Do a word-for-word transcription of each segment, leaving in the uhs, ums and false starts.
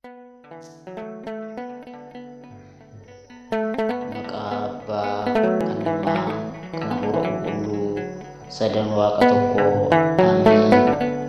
Maqaa Abbaa, kan Ilmaa, kan Hafuura Qulqulluu, sadan Waaqa tokkoo. Ameen.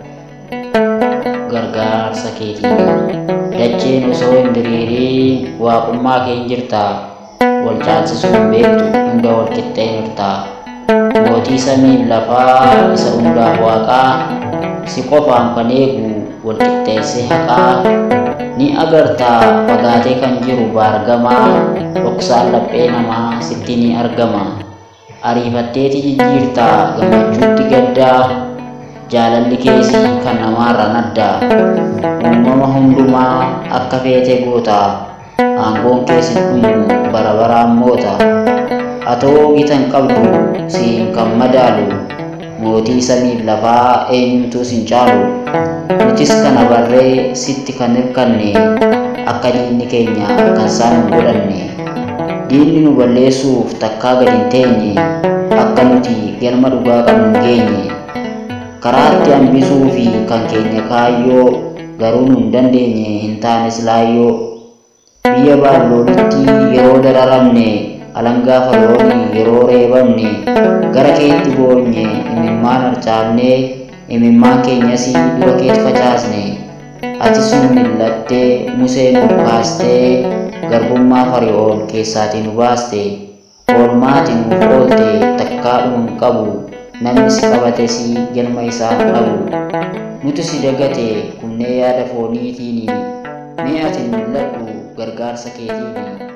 Gargaarsa keetiin dacheen osoo hin diriiriin waaqummaa kee hin jirtaa. Wal caalchisuu hin beektu, hunda wal qixxeenirtaa. Mootii samiif lafaa isa hundaaf waaqaa, si qofaan kan eegu wal qixxeessee haqaa. Ni agartaa fagaatee kan jiru baargamaa, dhoksaan laphee namaa sitti ni argama. Ariifatteeti jijjiirtaa gammachuutti gaddaa, jaalalli keesii kan namaarraan addaa. Uumama hundumaa akka feete goota, aangoon keessi dhumu bara baraan moota. Atoo gitan qabdu siin kan madaalu, mootii samiif lafaa eenyumtuu sin caalu. Nutis kana barree sitti kan hirkanne, akka diinni keenya kan isaan hin godhanne. Diinni nu balleessuuf takkaa gad hin teenye, akka nuti galma dhugaa qabnu hin geenye. Karaatti hambisuu fi kan keenya kaayyoo, garuu nu hin dandeenye hin taanes laayyoo. Biyya Baabiloonitti yeroo dararamne, alangaa Fara'oonii yeroo reebamne, gara keetti boonye imimmaan harcaafne. Imimmaan keenyas dura keetti facaasne. Atis nu millattee Musee nu kaastee, garbummaa Fara'oon keessaatii nu baaste. Oolmaati nuuf oolte takkaadhuma hin qabu, namni si qabates galma isaa hin dhabu. Nuti si dagate kunnee yaada fooniitiin, mee ati milladhu gargaarsa keetiin.